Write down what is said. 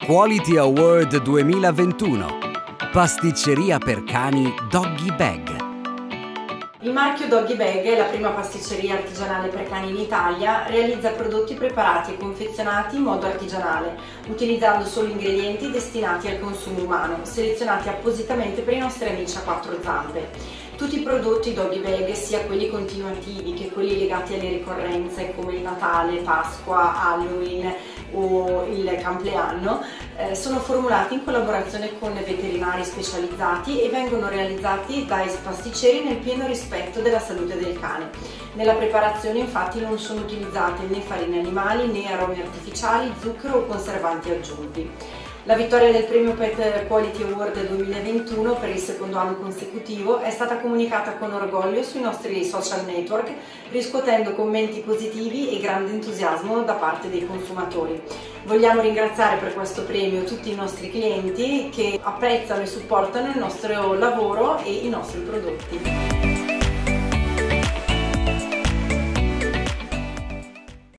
Quality Award 2021. Pasticceria per cani Doggy Bag. Il marchio Doggy Bag, la prima pasticceria artigianale per cani in Italia, realizza prodotti preparati e confezionati in modo artigianale, utilizzando solo ingredienti destinati al consumo umano, selezionati appositamente per i nostri amici a quattro zampe. Tutti i prodotti Doggy Bag, sia quelli continuativi che quelli legati alle ricorrenze come il Natale, Pasqua, Halloween o il compleanno, sono formulati in collaborazione con veterinari specializzati e vengono realizzati dai pasticceri nel pieno rispetto della salute del cane. Nella preparazione infatti non sono utilizzate né farine animali né aromi artificiali, zucchero o conservanti aggiunti. La vittoria del premio Pet Quality Award 2021 per il secondo anno consecutivo è stata comunicata con orgoglio sui nostri social network, riscuotendo commenti positivi e grande entusiasmo da parte dei consumatori. Vogliamo ringraziare per questo premio tutti i nostri clienti che apprezzano e supportano il nostro lavoro e i nostri prodotti.